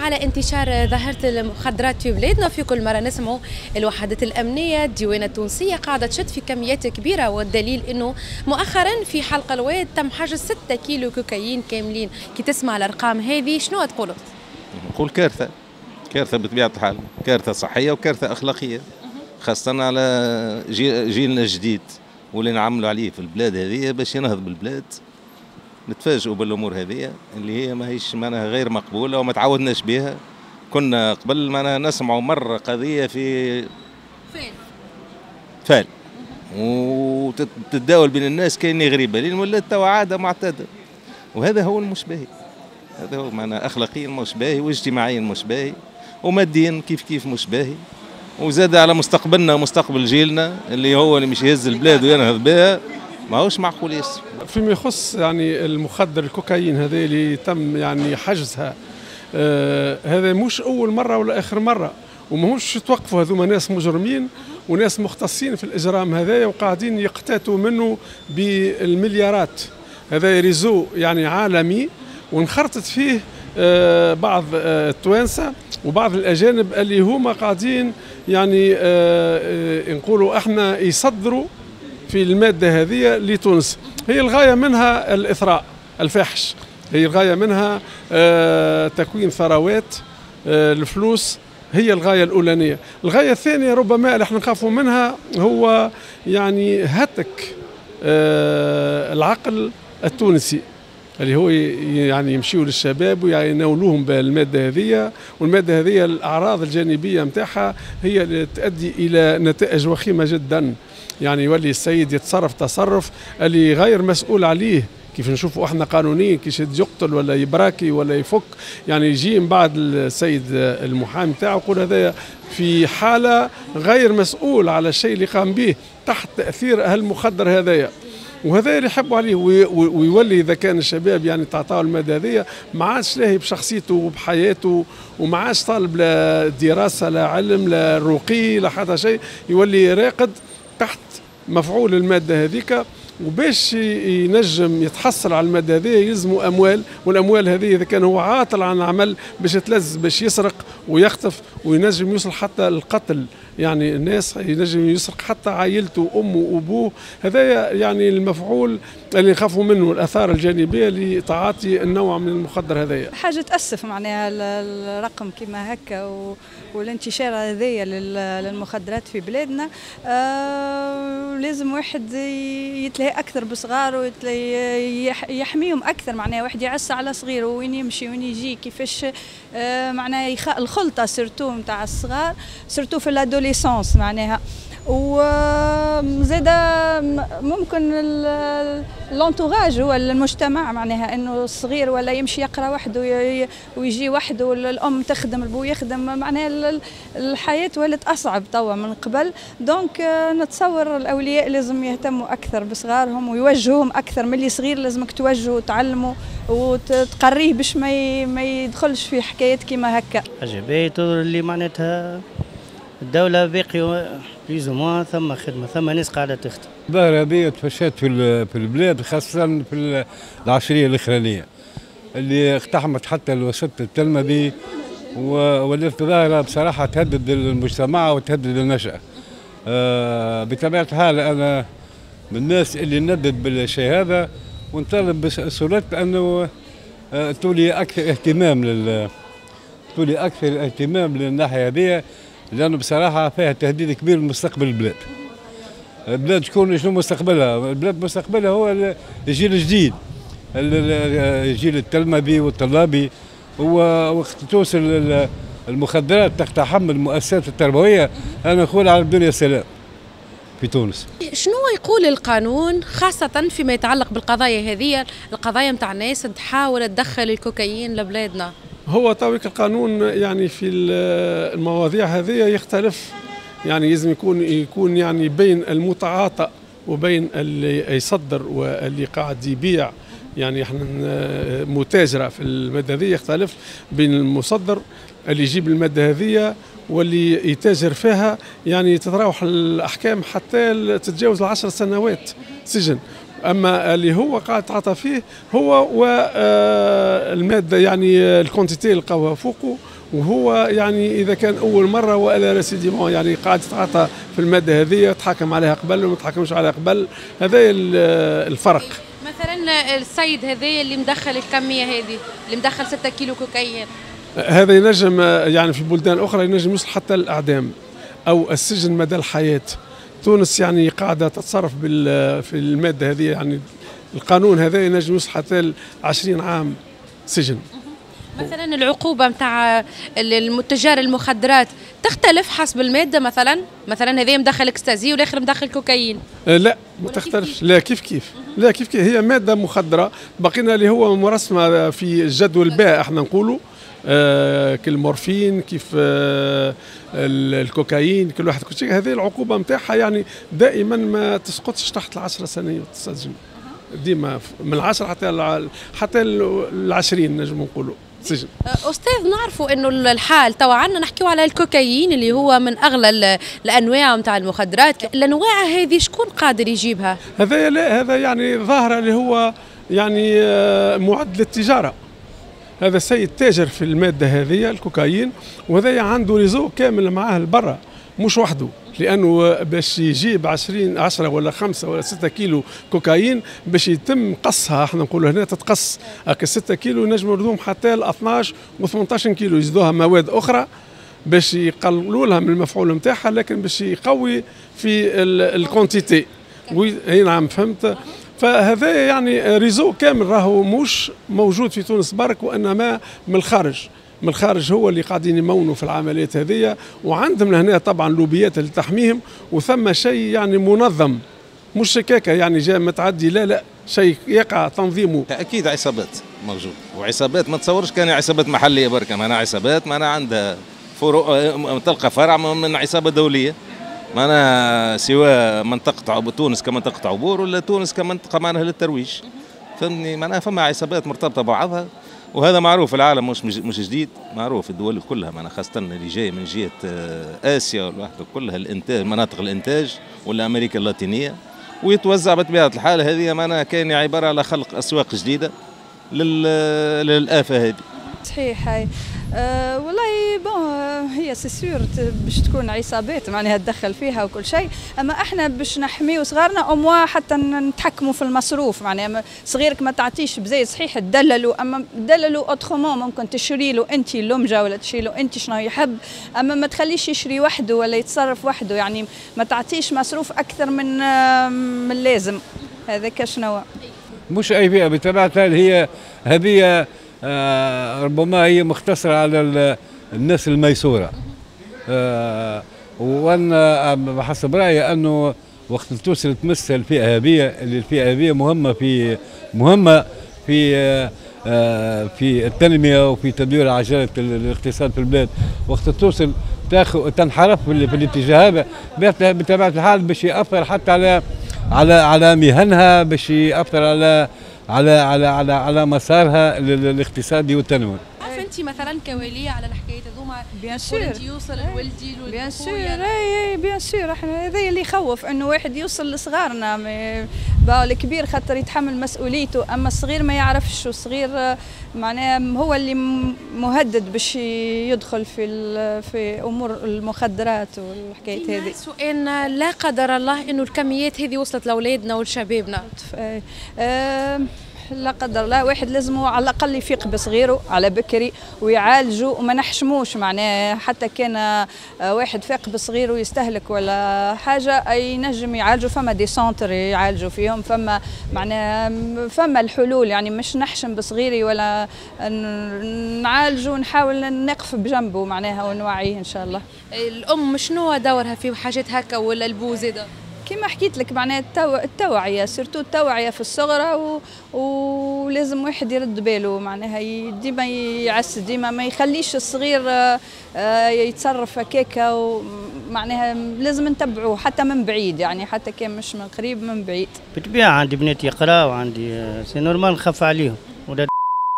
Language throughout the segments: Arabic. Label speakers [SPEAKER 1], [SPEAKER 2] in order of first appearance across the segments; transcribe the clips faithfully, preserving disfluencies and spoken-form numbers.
[SPEAKER 1] على انتشار ظاهرة المخدرات في بلادنا. في كل مرة نسمعوا الوحدات الأمنية الديوانة التونسية قاعدة تشد في كميات كبيرة، والدليل أنه مؤخرا في حلقة الواد تم حجز ستة كيلو كوكايين كاملين. كي تسمع الأرقام هذه شنو تقولوا؟
[SPEAKER 2] نقول كارثة، كارثة بطبيعة الحال، كارثة صحية وكارثة أخلاقية، خاصة على جيلنا الجديد واللي نعملوا عليه في البلاد هذه باش ينهض بالبلاد. نتفاجئوا بالامور هذه اللي هي ماهيش معناها غير مقبوله وما تعودناش بها. كنا قبل معناها نسمعوا مره قضيه في
[SPEAKER 1] فين
[SPEAKER 2] فال وتتداول بين الناس كأني غريبه، لان ولات توا عاده معتاده، وهذا هو المشبه. هذا هو معناها اخلاقيا مشبه واجتماعيا مشبه وماديا كيف كيف مشبه، وزاد على مستقبلنا ومستقبل جيلنا اللي هو اللي مش يهز البلاد وينهض بها. ما هوش معقول ياسر.
[SPEAKER 3] فيما يخص يعني المخدر الكوكايين هذا اللي تم يعني حجزها، آه هذا مش اول مره ولا اخر مره، وماهوش توقفوا هذوما ناس مجرمين وناس مختصين في الاجرام هذايا وقاعدين يقتاتوا منه بالمليارات. هذا ريزو يعني عالمي وانخرطت فيه آه بعض آه التوانسه وبعض الاجانب اللي هما قاعدين يعني آه آه نقولوا احنا يصدروا في المادة هذه لتونس. هي الغاية منها الإثراء الفاحش، هي الغاية منها آه تكوين ثروات، آه الفلوس هي الغاية الأولانية. الغاية الثانية ربما اللي احنا نخافوا منها هو يعني هتك آه العقل التونسي، اللي هو يعني يمشيوا للشباب ويناولوهم بالمادة هذه، والمادة هذه الأعراض الجانبية متاعها هي اللي تؤدي إلى نتائج وخيمة جدا. يعني يولي السيد يتصرف تصرف اللي غير مسؤول عليه، كيف نشوفوا احنا قانونيا كيش يقتل ولا يبراكي ولا يفك. يعني يجي من بعد السيد المحامي تاعو يقول هذا في حالة غير مسؤول على الشيء اللي قام به تحت تأثير هالمخدر هذايا، وهذا اللي يحبوا عليه. ويولي اذا كان الشباب يعني تعطاو الماده هذه ما عادش لاهي بشخصيته وبحياته، وما عادش طالب لا دراسه لا علم لا رقي لا حتى شيء، يولي راقد تحت مفعول الماده هذيك. وباش ينجم يتحصل على الماده هذه يلزموا اموال، والاموال هذه اذا كان هو عاطل عن عمل باش يتلز باش يسرق ويخطف وينجم يوصل حتى القتل. يعني الناس ينجم يسرق حتى عائلته امه وابوه. هذا يعني المفعول اللي نخافوا منه، الاثار الجانبيه لتعاطي النوع من المخدر هذايا.
[SPEAKER 4] حاجه تاسف معناها الرقم كما هكا والانتشار هذايا للمخدرات في بلادنا. آه لازم واحد يتلهي اكثر بصغاره ويحميهم اكثر. معناها واحد يعس على صغيره وين يمشي وين يجي كيفاش. آه معناها يخ... الخلطه سيرتو نتاع الصغار سيرتو في الادوليسونس معناها. وزاد ممكن الانتوراج هو المجتمع معناها انه الصغير ولا يمشي يقرا وحده ويجي وحده والام تخدم البو يخدم. معناها الحياه ولات اصعب توا من قبل. دونك نتصور الاولياء لازم يهتموا اكثر بصغارهم ويوجهوهم اكثر. ملي صغير لازمك توجهه وتعلمه وتقريه باش ما ما يدخلش في حكايات كيما هكا.
[SPEAKER 5] حاجه باهيه اللي معناتها الدولة باقي بليز موان ثم خدمة، ثم ناس قاعدة تخدم.
[SPEAKER 6] الظاهرة هذه تفشت في في البلاد خاصة في العشرية الأخرانية اللي اقتحمت حتى الوسط التلمذي، ولات ظاهرة بصراحة تهدد المجتمع وتهدد النشأة. آه بطبيعة الحال أنا من الناس اللي ندد بالشيء هذا ونطالب بصورة أنه آه تولي أكثر اهتمام لل تولي أكثر اهتمام للناحية هذه، لأنه بصراحة فيها تهديد كبير لمستقبل البلاد. البلاد شكون شنو مستقبلها؟ البلاد مستقبلها هو الجيل الجديد، الجيل التلمذي والطلابي. وقت توصل المخدرات تقتحم المؤسسات التربوية أنا نقول على الدنيا سلام في تونس.
[SPEAKER 1] شنو يقول القانون خاصة فيما يتعلق بالقضايا هذه، القضايا نتاع الناس تحاول تدخل الكوكايين لبلادنا؟
[SPEAKER 3] هو تويك القانون يعني في المواضيع هذه يختلف. يعني لازم يكون يكون يعني بين المتعاطى وبين اللي يصدر واللي قاعد يبيع. يعني احنا متاجرة في المادة هذه يختلف بين المصدر اللي يجيب المادة هذه واللي يتاجر فيها. يعني تتراوح الأحكام حتى تتجاوز العشر سنوات سجن. اما اللي هو قاعد تعاطى فيه هو والماده يعني الكونتيتي لقاوها فوقه، وهو يعني اذا كان اول مره والا ريسيديمون يعني قاعد يتعاطى في الماده هذه تحاكم عليها قبل وما تحاكمش عليها قبل، هذا الفرق.
[SPEAKER 1] مثلا السيد هذا اللي مدخل الكميه هذه اللي مدخل ستة كيلو كوكايين،
[SPEAKER 3] هذا ينجم يعني في بلدان اخرى ينجم يوصل حتى الاعدام او السجن مدى الحياه. تونس يعني قاعده تتصرف بال في الماده هذه، يعني القانون هذا ينجم يوصل حتى عشرين عام سجن.
[SPEAKER 1] مثلا العقوبه نتاع المتجر المخدرات تختلف حسب الماده، مثلا مثلا هذا مدخل اكستازي والاخر مدخل كوكايين.
[SPEAKER 3] آه لا ما تختلفش، لا كيف كيف لا كيف كيف هي ماده مخدره، بقينا اللي هو مرسمه في جدول البيع احنا نقولوا آه كالمورفين كيف آه الكوكايين كل واحد كل شيء. هذه العقوبه نتاعها يعني دائما ما تسقطش تحت العشر سنوات السجن، ديما من العشر حتى حتى العشرين نجم نقولوا سجن.
[SPEAKER 1] استاذ نعرفوا انه الحال توا عندنا نحكيو على الكوكايين اللي هو من اغلى الانواع نتاع المخدرات، الانواع هذه شكون قادر يجيبها؟
[SPEAKER 3] هذا لا هذا يعني ظاهره اللي هو يعني معد للتجاره، هذا سيد تاجر في الماده هذه الكوكايين، وهذا عنده ريزو كامل معاه لبرا مش وحده، لانه باش يجيب عشرين عشرة ولا خمسة ولا ستة كيلو كوكايين باش يتم قصها، احنا نقولوا هنا تتقص هكا ستة كيلو نجموا يردوهم حتى ل اثناش و ثمنطاش كيلو، يزيدوها مواد اخرى باش يقللوا لها من المفعول نتاعها، لكن باش يقوي في الكونتيتي. اي نعم فهمت. فهذا يعني ريزو كامل راهو مش موجود في تونس برك، وانما من الخارج، من الخارج هو اللي قاعدين يمونوا في العمليات هذه، وعندهم لهنا طبعا لوبيات اللي تحميهم، وثم شيء يعني منظم مش شكاكه يعني جاء متعدي، لا لا شيء يقع تنظيمه.
[SPEAKER 2] اكيد عصابات موجود، وعصابات ما تصورش كان عصابات محليه برك، معنا عصابات معنا عندها فروع، تلقى فرع من عصابه دوليه، معنا سواء منطقه تونس كمنطقه عبور ولا تونس كمنطقه معناها للترويج، فهمني معناها فما عصابات مرتبطه ببعضها، وهذا معروف في العالم مش مش جديد، معروف في الدول كلها، معنا خاصة اللي جاي من جهة آسيا والوحدة كلها الإنتاج مناطق الإنتاج ولا أمريكا اللاتينية، ويتوزع بطبيعة الحال. هذه معنا كان عبارة على خلق أسواق جديدة للآفة هذه.
[SPEAKER 4] صحيح هاي أه والله بون هي سي سور باش تكون عصابات معناها تدخل فيها وكل شيء، اما احنا باش نحميو صغارنا او حتى نتحكموا في المصروف، معناها صغيرك ما تعطيش بزايد صحيح تدللوا، اما تدللوا اوترومون ممكن تشري له انت اللمجه ولا تشري له انت شنو يحب، اما ما تخليش يشري وحده ولا يتصرف وحده، يعني ما تعطيش مصروف اكثر من من اللازم. هذاك شنو
[SPEAKER 6] مش اي فئه بطبيعه الحال، هي هذه آه ربما هي مختصرة على الناس الميسورة، آه وأنا بحسب رأيي أنه وقت توصل تمس الفئة هذه، اللي الفئة هذه مهمة في مهمة في آه في التنمية وفي تدوير عجلة الاقتصاد في البلاد، وقت توصل تاخذ تنحرف في الاتجاه هذا بطبيعة الحال باش يأثر حتى على على على مهنها، باش يأثر على على على على على مسارها الاقتصادي والتنموي.
[SPEAKER 1] عارفه انت مثلا كواليه على الحكايات هذوما
[SPEAKER 4] بيان سور
[SPEAKER 1] يوصل لولدي
[SPEAKER 4] بيان سور اي بيان سور، احنا هذا اللي يخوف انه واحد يوصل لصغارنا، باو الكبير خاطر يتحمل مسؤوليته، اما الصغير ما يعرفش، والصغير معناها هو اللي مهدد باش يدخل في في امور المخدرات والحكايات هذه.
[SPEAKER 1] سؤال لا قدر الله انه الكميات هذه وصلت لاولادنا ولشبابنا،
[SPEAKER 4] أه لا قدر الله واحد لازم على الاقل يفيق بصغيره على بكري ويعالجوا وما نحشموش، معناه حتى كان واحد فاق بصغيره ويستهلك ولا حاجه ينجم يعالجوا، فما دي سونتر يعالجوا فيهم، فما معناه فما الحلول، يعني مش نحشم بصغيري ولا نعالجه ونحاول نقف بجنبه معناها ونوعيه ان شاء الله.
[SPEAKER 1] الام شنو دورها في حاجات هكا ولا البو زاده؟
[SPEAKER 4] كما حكيت لك معناها التو... التوعيه، سيرتو التوعيه في الصغرى و... ولازم واحد يرد باله معناها ديما يعس، ديما ما يخليش الصغير يتصرف هكاكا، ومعناها لازم نتبعوه حتى من بعيد، يعني حتى كان مش من قريب من بعيد.
[SPEAKER 5] بالطبيعه عندي بنات يقرا وعندي سي نورمال نخاف عليهم، ولاد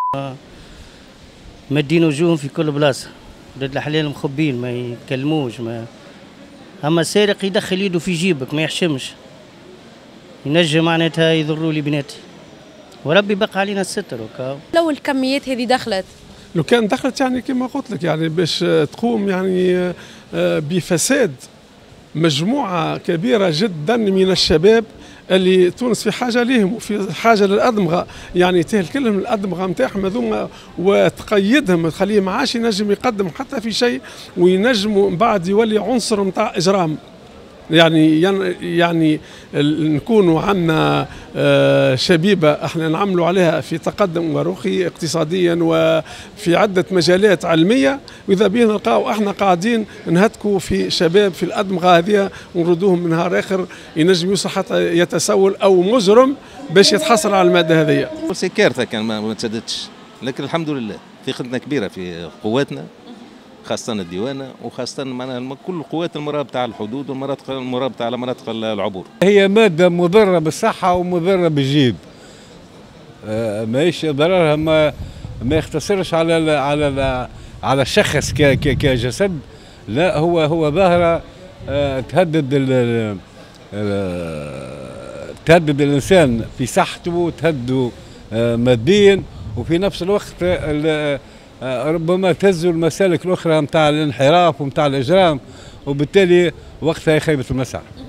[SPEAKER 5] مادين وجوههم في كل بلاصه، ولاد الحلال مخبين ما يتكلموش، ما اما السارق يدخل يده في جيبك ما يحشمش، ينجم معناتها يضروا لي بناتي، وربي بقى علينا الستر وكا.
[SPEAKER 1] لو الكميات هذه دخلت،
[SPEAKER 3] لو كان دخلت يعني كما قلت لك يعني باش تقوم يعني بفساد مجموعة كبيرة جدا من الشباب اللي تونس في حاجة لهم وفي حاجة للأدمغة، يعني تهلكلهم الأدمغة نتاعهم هذوما وتقيدهم تخليه ما عادش ينجم يقدم حتى في شيء، وينجموا من بعد يولي عنصر نتاع إجرام. يعني يعني نكونوا عندنا شبيبة احنا نعملوا عليها في تقدم ورقي اقتصاديا وفي عدة مجالات علمية، وإذا بينا نلقاو احنا قاعدين نهتكوا في شباب في الأدمغة هذه ونردوهم من نهار آخر ينجم يوصل حتى يتسول أو مجرم باش يتحصل على المادة هذه.
[SPEAKER 2] سي كارثة كان ما تسددش، لكن الحمد لله ثقتنا كبيرة في قواتنا خاصة الديوانة وخاصة معنا كل القوات المرابطة على الحدود والمناطق المرابطة على مناطق العبور.
[SPEAKER 6] هي مادة مضرة بالصحة ومضرة بالجيب. آه ماهيش ضررها ما ما يختصرش على على على الشخص كجسد، لا هو هو ظاهرة آه تهدد تهدد الإنسان في صحته، تهدده آه ماديا، وفي نفس الوقت ربما تهزوا المسالك الأخرى متاع الانحراف ومتاع الإجرام، وبالتالي وقتها خيبة المسار.